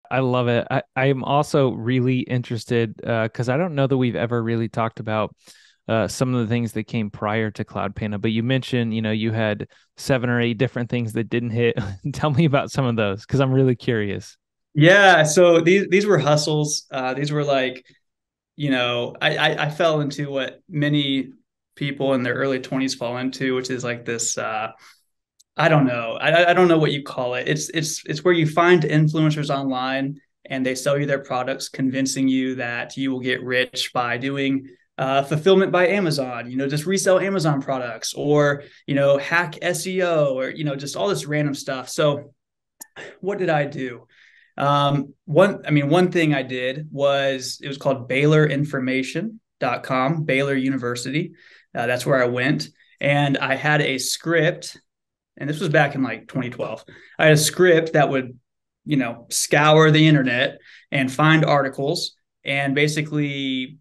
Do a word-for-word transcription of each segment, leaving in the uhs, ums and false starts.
I love it. I, I'm also really interested uh, because I don't know that we've ever really talked about uh, some of the things that came prior to CloudPano, but you mentioned, you know, you had seven or eight different things that didn't hit. Tell me about some of those because I'm really curious. Yeah, so these these were hustles. Uh, these were like, you know, I, I I fell into what many people in their early twenties fall into, which is like this. Uh, I don't know. I I don't know what you call it. It's it's it's where you find influencers online and they sell you their products, convincing you that you will get rich by doing uh, fulfillment by Amazon. You know, just resell Amazon products, or you know, hack S E O, or you know, just all this random stuff. So, what did I do? Um, one, I mean, one thing I did was it was called Baylor Information dot com, Baylor University. Uh, that's where I went, and I had a script, and this was back in like twenty twelve. I had a script that would, you know, scour the internet and find articles and basically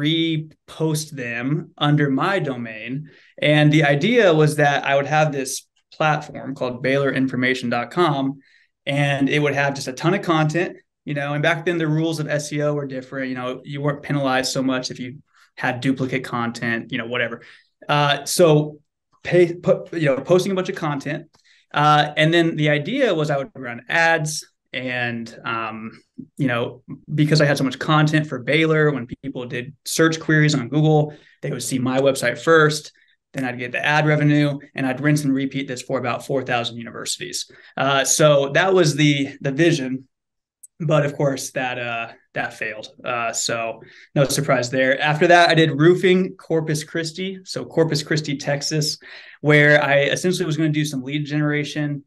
repost them under my domain. And the idea was that I would have this platform called Baylor Information dot com, and it would have just a ton of content. You know, and back then the rules of S E O were different. You know, you weren't penalized so much if you had duplicate content, you know, whatever. Uh, so pay, put, you know, posting a bunch of content. Uh, and then the idea was I would run ads and, um, you know, because I had so much content for Baylor, when people did search queries on Google, they would see my website first. Then I'd get the ad revenue, and I'd rinse and repeat this for about four thousand universities. Uh, so that was the the vision, but of course that uh, that failed. Uh, so no surprise there. After that, I did roofing Corpus Christi, so Corpus Christi, Texas, where I essentially was going to do some lead generation.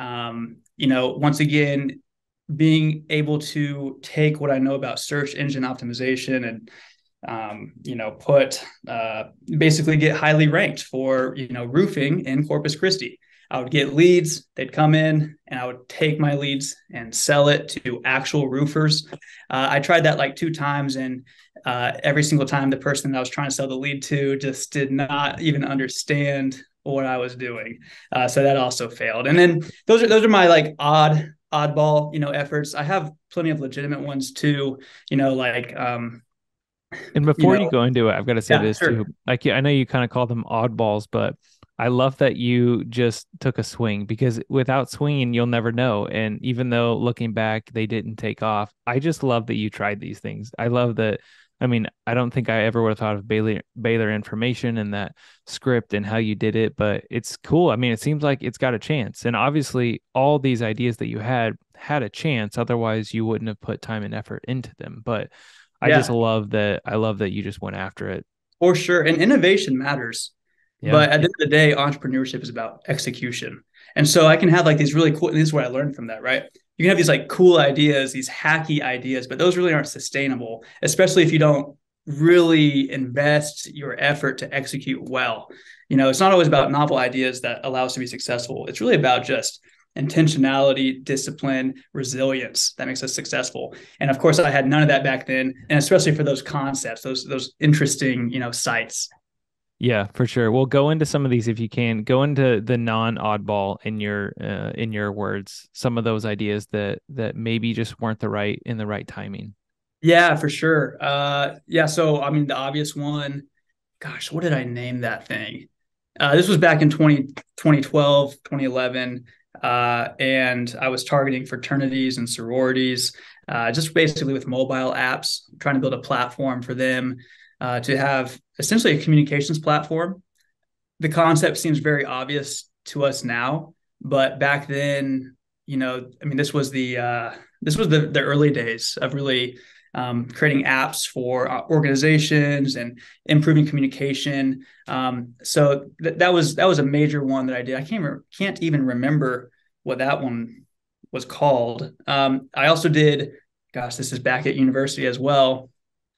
Um, you know, once again, being able to take what I know about search engine optimization and um, you know, put uh, basically get highly ranked for, you know, roofing in Corpus Christi. I would get leads, they'd come in, and I would take my leads and sell it to actual roofers. Uh, I tried that like two times, and uh, every single time the person that I was trying to sell the lead to just did not even understand what I was doing. Uh, so that also failed. And then those are those are my like odd oddball, you know, efforts. I have plenty of legitimate ones too, you know, like um, And you before you know, go into it, I've got to say yeah, this too. sure. Like, I know you kind of call them oddballs, but I love that you just took a swing because without swinging, you'll never know. And even though looking back, they didn't take off, I just love that you tried these things. I love that. I mean, I don't think I ever would have thought of Baylor Baylor information and that script and how you did it, but it's cool. I mean, it seems like it's got a chance. And obviously, all these ideas that you had had a chance. Otherwise, you wouldn't have put time and effort into them. But I just Yeah, love that. I love that you just went after it. for sure. And innovation matters. Yeah. But at the end of the day, entrepreneurship is about execution. And so I can have like these really cool, this is what I learned from that, right? You can have these like cool ideas, these hacky ideas, but those really aren't sustainable, especially if you don't really invest your effort to execute well. You know, it's not always about novel ideas that allow us to be successful. It's really about just intentionality, discipline, resilience that makes us successful. And of course, I had none of that back then, and especially for those concepts, those those interesting, you know, sites. Yeah, for sure. We'll go into some of these if you can. Go into the non-oddball in your uh, in your words. Some of those ideas that that maybe just weren't the right in the right timing. Yeah, for sure. Uh, yeah, so I mean, the obvious one, gosh, what did I name that thing? Uh, this was back in twenty, twenty twelve, twenty eleven, uh, and I was targeting fraternities and sororities, uh, just basically with mobile apps, trying to build a platform for them uh, to have essentially a communications platform. The concept seems very obvious to us now, but back then, you know, I mean, this was the uh, this was the the early days of really um, creating apps for uh, organizations and improving communication. Um, so th- that was that was a major one that I did. I can't re- can't even remember what that one was called. Um, I also did, gosh, this is back at university as well.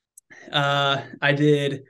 Uh, I did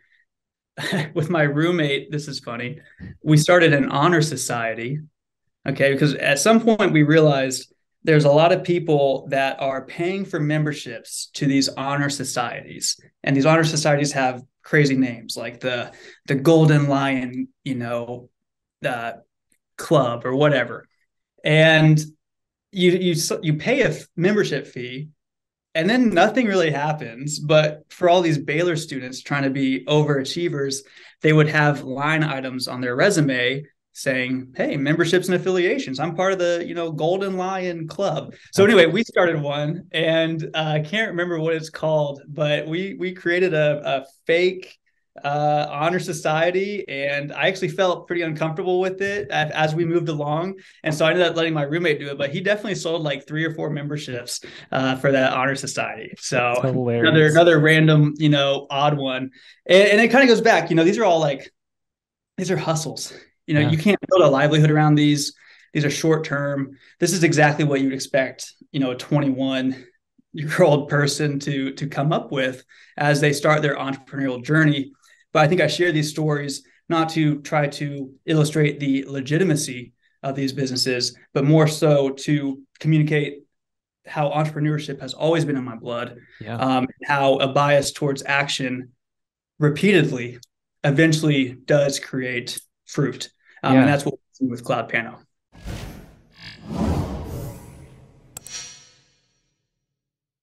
with my roommate. This is funny. We started an honor society. Okay, because at some point we realized there's a lot of people that are paying for memberships to these honor societies, and these honor societies have crazy names like the the Golden Lion, you know, uh, club or whatever. And you you you pay a membership fee, and then nothing really happens. But for all these Baylor students trying to be overachievers, they would have line items on their resume saying, "Hey, memberships and affiliations. I'm part of the, you know, Golden Lion Club." So That's anyway, we started one, and uh, I can't remember what it's called, but we we created a, a fake uh, honor society, and I actually felt pretty uncomfortable with it as, as we moved along, and so I ended up letting my roommate do it. But he definitely sold like three or four memberships uh, for that honor society. that's So another hilarious. another random, you know, odd one, and, and it kind of goes back. You know, these are all like these are hustles. You know, Yeah. you can't build a livelihood around these. These are short term. This is exactly what you'd expect, you know, a twenty-one year old person to to come up with as they start their entrepreneurial journey. But I think I share these stories not to try to illustrate the legitimacy of these businesses, but more so to communicate how entrepreneurship has always been in my blood, Yeah. um, how a bias towards action repeatedly eventually does create fruit. Um, and Yeah. that's what we see with CloudPano.